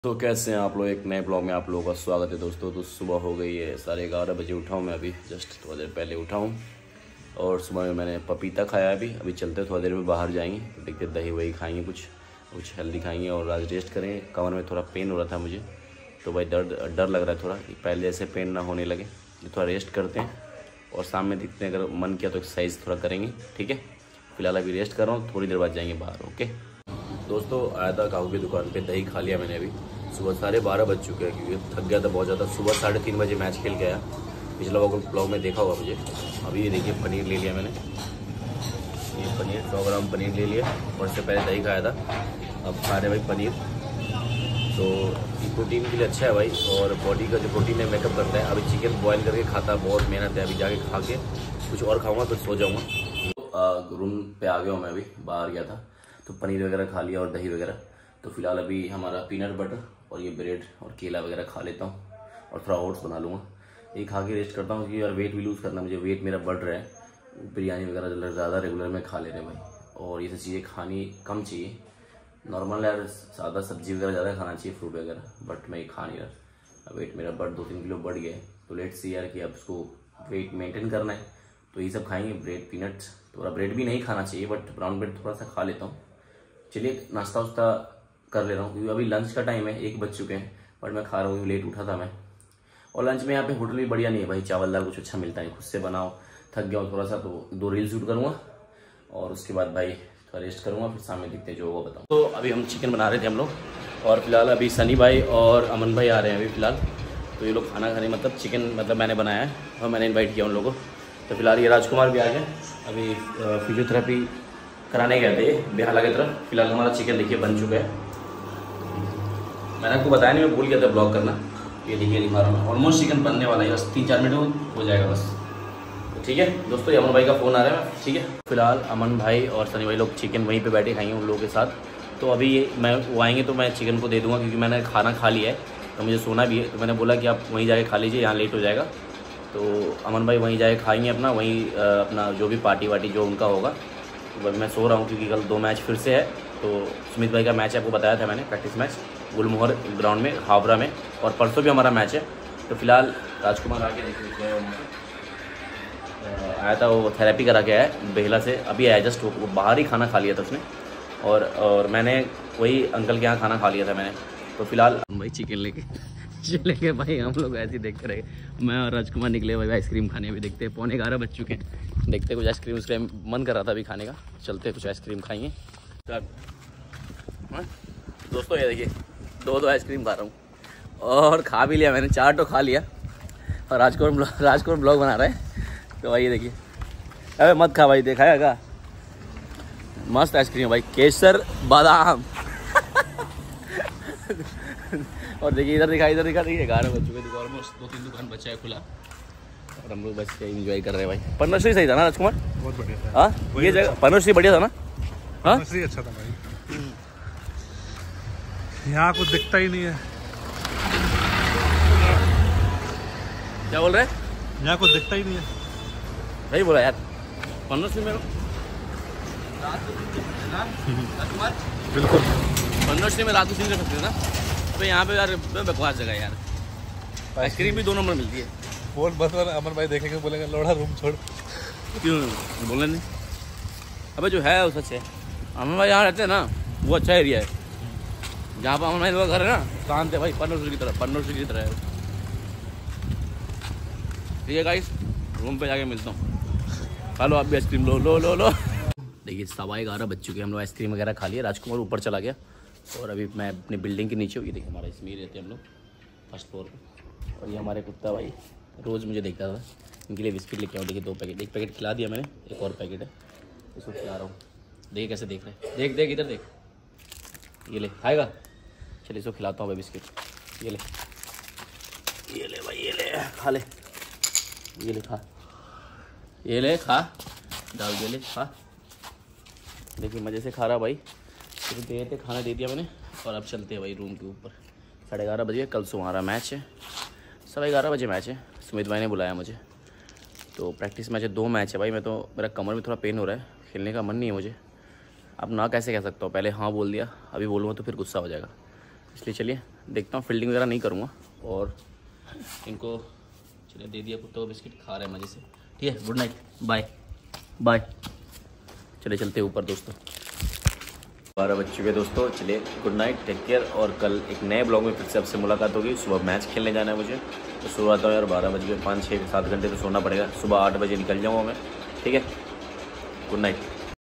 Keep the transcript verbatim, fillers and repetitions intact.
तो कैसे हैं आप लोग। एक नए ब्लॉग में आप लोगों का स्वागत है दोस्तों। तो सुबह हो गई है, साढ़े ग्यारह बजे उठा हूँ मैं, अभी जस्ट थोड़ी देर पहले उठा हूँ। और सुबह में मैंने पपीता खाया अभी अभी चलते थोड़ी देर में बाहर जाएंगे, तो देखते दही वही खाएंगे, कुछ कुछ हेल्दी खाएंगे और आज रेस्ट करेंगे। कमर में थोड़ा पेन हो रहा था मुझे, तो भाई दर्द डर लग रहा है थोड़ा, पहले जैसे पेन ना होने लगे। थोड़ा रेस्ट करते हैं और शाम में दिखते हैं, अगर मन किया तो एक्सरसाइज थोड़ा करेंगे। ठीक है, फिलहाल अभी रेस्ट कर रहा हूँ, थोड़ी देर बाद जाएंगे बाहर। ओके दोस्तों, आया था काहू की दुकान पे, दही खा लिया मैंने। अभी सुबह साढ़े बारह बज चुके हैं क्योंकि थक गया था बहुत ज़्यादा। सुबह साढ़े तीन बजे मैच खेल के आया, पिछला ब्लॉग में देखा होगा मुझे। अभी ये देखिए पनीर ले लिया मैंने, ये पनीर सौ ग्राम पनीर ले लिया और इससे पहले दही खाया था, अब खा रहे भाई पनीर। तो ये प्रोटीन के लिए अच्छा है भाई, और बॉडी का जो प्रोटीन है मेकअप करता है। अभी चिकन बॉयल करके खाता, बहुत मेहनत है। अभी जाके खा के कुछ और खाऊंगा फिर सो जाऊँगा। तो रूम पे आ गया हूँ मैं, अभी बाहर गया था तो पनीर वगैरह खा लिया और दही वगैरह। तो फिलहाल अभी हमारा पीनट बटर और ये ब्रेड और केला वगैरह खा लेता हूँ और थोड़ा ओट्स बना लूँगा। ये खा के रेस्ट करता हूँ क्योंकि यार वेट भी लूज़ करना, मुझे वेट मेरा बढ़ रहा है। बिरयानी वगैरह ज़्यादा रेगुलर में खा ले रहे भाई, और ये सब चीज़ें खानी कम चाहिए। नॉर्मल यार सादा सब्जी वगैरह ज़्यादा खाना चाहिए, फ्रूट वगैरह, बट मैं ये खा नहीं रहा। वेट मेरा बढ़ दो तीन किलो बढ़ गया है, तो लेट सी यार कि अब उसको वेट मेंटेन करना है, तो ये सब खाएंगे। ब्रेड पीनट्स, थोड़ा ब्रेड भी नहीं खाना चाहिए बट ब्राउन ब्रेड थोड़ा सा खा लेता हूँ। चलिए नाश्ता वास्ता कर ले रहा हूँ क्योंकि अभी लंच का टाइम है, एक बज चुके हैं, बट मैं खा रहा हूँ, लेट उठा था मैं। और लंच में यहाँ पे होटल भी बढ़िया नहीं है भाई, चावल दाल कुछ अच्छा मिलता है, खुद से बनाओ। थक गया हूँ थोड़ा सा, तो दो रील शूट करूँगा और उसके बाद भाई थोड़ा रेस्ट करूँगा, फिर सामने दिखते जो होगा बताऊँ। तो अभी हम चिकन बना रहे थे हम लोग, और फिलहाल अभी सनी भाई और अमन भाई आ रहे हैं अभी फिलहाल। तो ये लोग खाना खाने, मतलब चिकन मतलब मैंने बनाया है और मैंने इन्वाइट किया उन लोगों को। तो फिलहाल ये राजकुमार भी आ गए, अभी फिजियोथेरेपी कराने गए थे बेहाला की तरफ। फिलहाल हमारा चिकन देखिए बन चुका है, मैंने आपको बताया नहीं, मैं भूल गया था ब्लॉग करना। ये देखिए दिखा रहा हूँ, ऑलमोस्ट चिकन बनने वाला है, बस तीन चार मिनट में हो जाएगा बस। तो ठीक है दोस्तों, ये अमन भाई का फ़ोन आ रहा है, ठीक है। फिलहाल अमन भाई और सनी भाई लोग चिकन वहीं पे बैठे खाएंगे उन लोगों के साथ। तो अभी मैं वो आएंगे तो मैं चिकन को दे दूँगा क्योंकि मैंने खाना खा लिया है, तो मुझे सोना भी है। तो मैंने बोला कि आप वहीं जाके खा लीजिए, यहाँ लेट हो जाएगा। तो अमन भाई वहीं जाके खाएंगे अपना, वहीं अपना जो भी पार्टी वार्टी जो उनका होगा। तो मैं सो रहा हूँ क्योंकि कल दो मैच फिर से है। तो सुमित भाई का मैच आपको बताया था मैंने, प्रैक्टिस मैच गुलमोहर ग्राउंड में हावड़ा में, और परसों भी हमारा मैच है। तो फिलहाल राजकुमार आके देखिए आया था, वो थेरेपी करा के आया है बेहला से, अभी आया जस्ट। वो बाहर ही खाना खा लिया था उसने, और और मैंने वही अंकल के यहाँ खाना खा लिया था मैंने। तो फिलहाल भाई चिकन लेके चलेंगे भाई, हम लोग ऐसे ही देखते रहे। मैं और राजकुमार निकले भाई आइसक्रीम खाने, अभी देखते हैं पौने ग्यारह बज चुके हैं, देखते कुछ आइसक्रीम उसक्रीम मन कर रहा था अभी खाने का, चलते कुछ आइसक्रीम खाएंगे। दोस्तों ये देखिए दो दो आइसक्रीम खा रहा हूँ और खा भी लिया मैंने, चार तो खा लिया। और राजकुमार राजकुमार ब्लॉग बना रहा है, तो भाई ये देखिए। अरे मत खा भाई, देखा है क्या मस्त आइसक्रीम भाई, केसर बादाम और देखिए इधर दिखा इधर दिखा देखिए ग्यारह बज चुके, दुकान में दो तीन दुकान बचा है खुला, और हम लोग बस के एंजॉय कर रहे हैं भाई। पन्नश्री सही था ना राजकुमार? बहुत बढ़िया था। हाँ ये जगह पन्नश्री बढ़िया था ना? हाँ अच्छा था भाई, यहाँ कुछ दिखता ही नहीं है। क्या बोल रहे हैं? यहाँ कुछ दिखता ही नहीं है। सही बोला यार, पन्नश्री में बिल्कुल, पन्नश्री में रात को सीन कर सकते हैं ना। तो यहाँ पे यार बकवास जगह यार, आइसक्रीम भी दो नंबर मिलती है। बोल बस अमन भाई देखेंगे बोलेंगे लोड़ा रूम छोड़, क्यों बोले नहीं? अबे जो है वो सच है, अमन भाई यहाँ रहते हैं ना, वो अच्छा एरिया है। जहाँ पर अमन भाई लोग घर है ना, शांत है भाई, पन्नश्री की तरह, पन्नश्री की तरह है। ठीक है गाइस, रूम पे जाके मिलता हूँ। खा लो आप भी आइसक्रीम, लो लो लो लो। देखिए सवा ग्यारह बज चुके हैं, हम लोग आइसक्रीम वगैरह खा लिया। राजकुमार ऊपर चला गया और अभी मैं अपनी बिल्डिंग के नीचे हूँ। ये देखिए हमारा इसमें ही रहते हैं हम लोग फर्स्ट फ्लोर पे। और ये हमारे कुत्ता भाई रोज़ मुझे देखता था, इनके लिए बिस्किट लेके आऊँ। देखिए दो पैकेट, एक पैकेट खिला दिया मैंने, एक और पैकेट है इसको खिला रहा हूँ। देखिए कैसे देख रहे हैं, देख देख इधर देख, ये ले खाएगा। चलिए इसको खिलाता हूँ भाई बिस्किट, ये ले ये ले भाई, ये ले खा ले, ये ले खा, ये ले खा, डाल दे ले खा। देखिए मज़े से खा रहा भाई, फिर दे थे खाना दे दिया मैंने। और अब चलते हैं भाई रूम के ऊपर, साढ़े ग्यारह बजे कल से हमारा मैच है, साढ़े ग्यारह बजे मैच है। सुमित भाई ने बुलाया मुझे, तो प्रैक्टिस मैच है, दो मैच है भाई। मैं तो मेरा कमर में थोड़ा पेन हो रहा है, खेलने का मन नहीं है मुझे। अब ना कैसे कह सकता हूँ, पहले हाँ बोल दिया, अभी बोलूँगा तो फिर गुस्सा हो जाएगा, इसलिए चलिए देखता हूँ, फील्डिंग वगैरह नहीं करूँगा। और इनको चलिए दे दिया कुत्तों को बिस्किट, खा रहे हैं मज़े से। ठीक है, गुड नाइट, बाय बाय। चले चलते ऊपर दोस्तों, बारह बज चुके दोस्तों। चलिए गुड नाइट, टेक केयर। और कल एक नए ब्लॉग में फिर से आपसे मुलाकात होगी। सुबह मैच खेलने जाना है मुझे, तो सुबह आता हूँ यार बारह बज के, पाँच छः सात घंटे तो सोना पड़ेगा। सुबह आठ बजे निकल जाऊँगा मैं। ठीक है, गुड नाइट।